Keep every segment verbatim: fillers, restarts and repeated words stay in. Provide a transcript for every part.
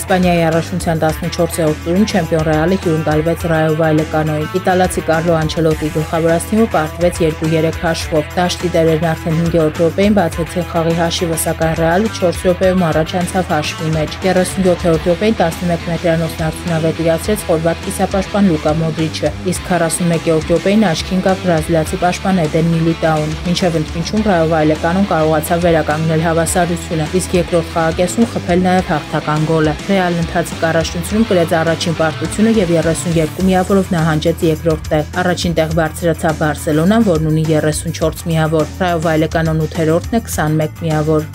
Իսպանիայի առաջնության տասնչորսերորդ տուրում չեմպիոն Ռեալը հյուրընկալվեց Ռայո Վայլեկանոյին։ Իտալացի Կարլո Անչելոտիի գլխավորած թիմը պարտվեց երկու երեք հաշվով։ Դաշտի տերերն արդեն հինգերորդ րոպեին բացեցին խաղի հաշիվը, սակայն Ռեալը չորս րոպեում առաջ անցավ հաշվի մեջ։ երեսունյոթերորդ րոպեին տասնմեկ մետրանոցն արդյունավետ իրացրեց խորվատ կիսապաշտպան Լուկա Մոդրիչը, իսկ քառասունմեկերորդ րոպեին աչքին կապ բրազիլացի պաշտպան Էդեն Միլիտաուն։ Մինչև ընդմիջում Ռայո Վայլեկանոն կարողացավ վերականգնել հավասարությունը, իսկ երկրորդ խաղակեսում խփել նաև հաղթական գոլը։ Ռեալն ընթացիկ առաջնությունում կրեց առաջին պարտությունը եւ երեսունյոթ միավորով նահանջեց երկրորդ տեղ։ Առաջին տեղ բարձրացավ Բարսելոնան, որն ունի երեսունչորս միավոր։ Ռայո Վայլեկանոն ութերորդն է քսանմեկ միավոր։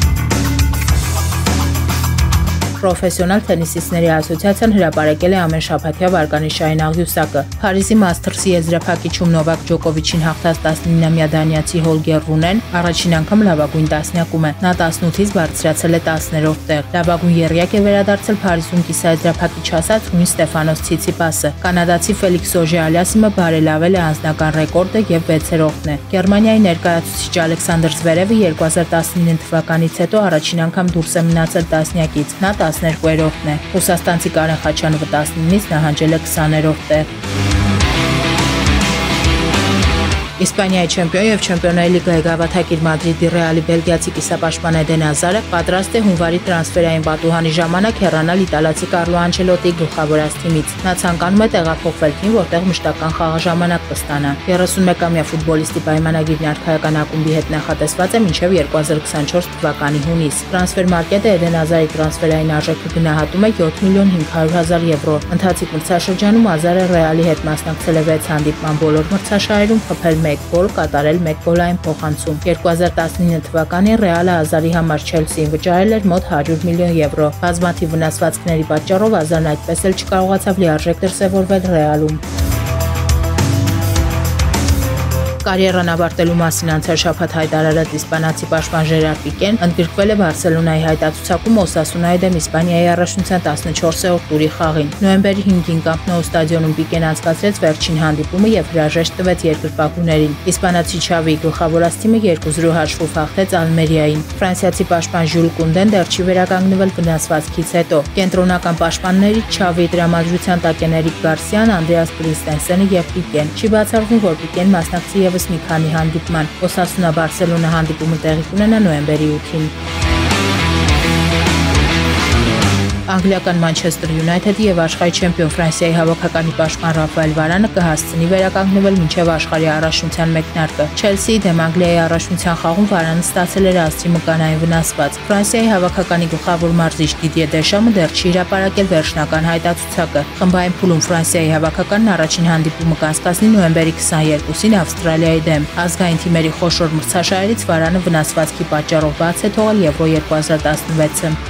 Պրոֆեսիոնալ թենիսիստների ասոցիացիան հրապարակել է ամենշաբաթյա վարկանիշային աղյուսակը։ Փարիզի Մաստերսի եզրափակիչում Նովակ Ջոկովիչին հաղթած տասնինամյա դանիացի Հոլգեր Ռունեն առաջին անգամ լավագույն տասնյակում է։ Նա տասնութից բարձրացել է տասներորդ տեղ։ Լավագույն եռյակ է վերադարձել Փարիզում կիսաեզրափակիչ ասած Ռուին Ստեֆանոս Ցիցիպասը։ Կանադացի Ֆելիքս Օժե-Ալիասիմը բարելավել է անձնական ռեկորդը եւ վեցերորդն է։ Գերմանիայի ներկայացուցիչ Ալեքսանդր Զվերևը երկու հազար տասնինը թվականից հետո առաջին անգամ դուրս է մնացել տասնյակից։ Նա տասներկուերորդն է։ Ռուսաստանցի Կարեն Խաչանովը տասնինից նահանջել է քսաներորդ տեղ։ Իսպանիայի չեմպիոն եւ Չեմպիոնների լիգայի գավաթակիր Մադրիդի Ռեալի բելգիացի կիսապաշտպան Էդեն Հազարը պատրաստ է հունվարի տրանսֆերային պատուհանի ժամանակ հեռանալ իտալացի Կարլո Անչելոտիի գլխավորած թիմից։ Նա ցանկանում է տեղափոխվել թիմ, որտեղ մշտական խաղաժամանակ կստանա։ երեսունմեկամյա ֆուտբոլիստի պայմանագիրն արքայական ակումբի հետ նախատեսված է մինչև երկու հազար քսանչորս թվականի հունիս։ Տրանսֆեր մարկետը Էդեն Հազարի տրանսֆերային արժեքը գնահատում է յոթ միլիոն հինգ հարյուր հազար եվրո։ Ընթացիկ մրցաշրջանում Հազարը Ռեալի հետ մասնակցել է վեց հանդիպման բոլոր մրցաշարերում, խփել մեկ գոլ, կատարել մեկ գոլային փոխանցում։ երկու հազար տասնինը թվականին Ռեալը Հազարի համար Չելսիին վճարել էր մոտ հարյուր միլիոն եվրո։ Բազմաթիվ վնասվածքների պատճառով Հազարն այդպես էլ չկարողացավ լիարժեք դրսևորվել Ռեալում։ Կարիերան ավարտելու մասին անցյալ շաբաթ հայտարարած իսպանացի պաշտպան Ժերար Պիկեն ընդգրկվել է Բարսելոնայի հայտարարությունում Օսասունայի դեմ Իսպանիայի առաջնության տասնչորսերորդ տուրի խաղին։ Նոյեմբերի հինգին Կամպ Nou ստադիոնում Պիկեն անցկացրեց վերջին հանդիպումը եւ հրաժեշտ տվեց երկրպագուներին։ Իսպանացի Չավիի գլխավորած թիմը երկու զրո հաշվով հաղթեց Ալմերիային։ Ֆրանսիացի պաշտպան Ժյուլ Կունդեն դեռ չի վերականգնվել վնասվածքից հետո։ Կենտրոնական պաշտպաններից Չավիի տրամադրության տակ են Էրիկ Գարսիան, Անդրեաս Կրիստենսենը եւ Պիկեն։ Չի բացառվում, որ Պիկեն մասնակցի եւս մի քանի հանդիպման։ Օսասունա Բարսելոնա հանդիպումը տեղի կունենա նոյեմբերի ութին։ Անգլիական Մանչեսթեր Յունայթեդի եւ աշխարհի չեմպիոն Ֆրանսիայի հավաքականի պաշտպան Ռաֆայել Վարանը կհասցնի վերականգնվել մինչև աշխարհի առաջնության մեկնարկը։ Չելսիի դեմ Անգլիայի առաջնության խաղում Վարանը ստացել էր աստրի մկանային վնասված։ Ֆրանսիայի հավաքականի գլխավոր մարզիչ Դիդիե Դեշամը դեռ չի հրապարակել վերջնական հայտարարությունը։ Խմբային փուլում Ֆրանսիայի հավաքականն առաջին հանդիպումը կանցկացնի նոյեմբերի քսաներկուսին Ավստրալիայի դեմ։ Ազգային թիմերի խոշոր մրցաշարերից Վարանը վնասվածքի պատճառով բաց է թողել Եվրո երկու հազար տասնվեցը։